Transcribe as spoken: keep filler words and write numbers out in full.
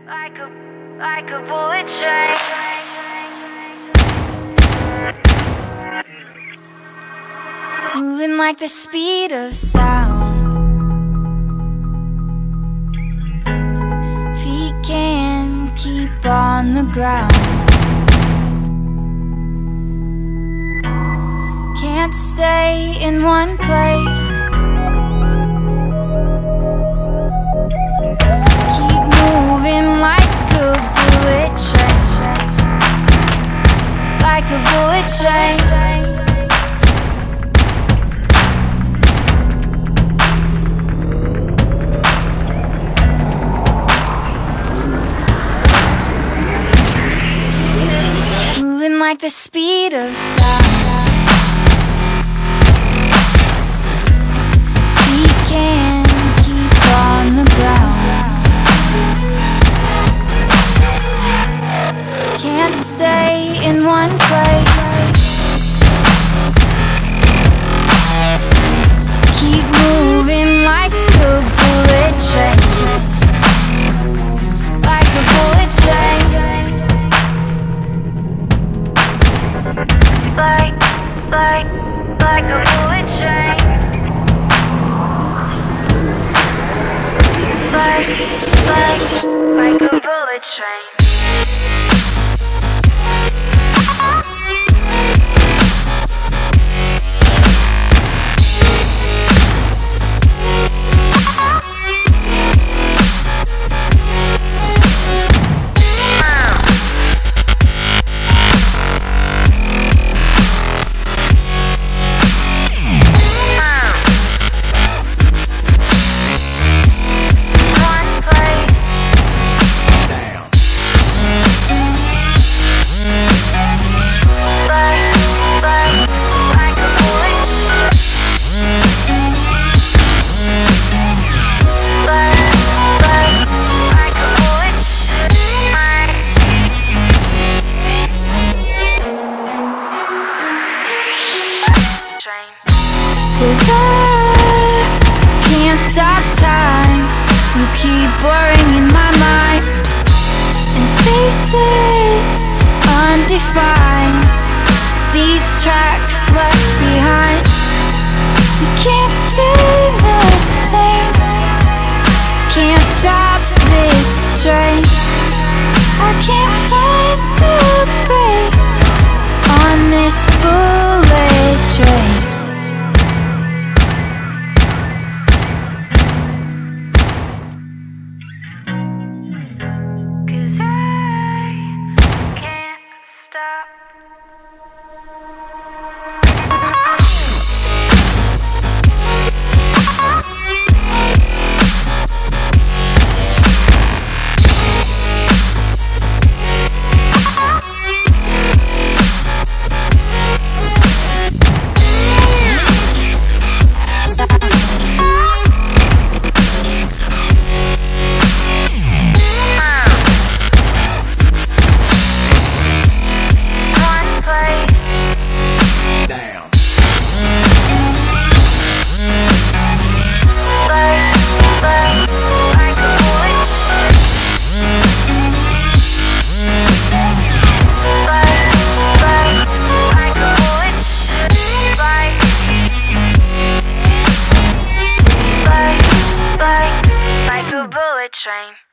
Like a, like a bullet train. Moving like the speed of sound. Feet can't keep on the ground. Can't stay in one place. Keep moving like a bullet train. Like a bullet train. Like the speed of sound. We can't keep on the ground. Can't stay in one place. Keep moving like a bullet train. Like a bullet train. Like, like, like a bullet train. Like, like, like a bullet train. Cause I can't stop time. You keep blurring in my mind, and spaces undefined. These tracks left behind. We can't stay the same. Can't stop this train. I can't find the brakes on this bullet train. Stop. Train.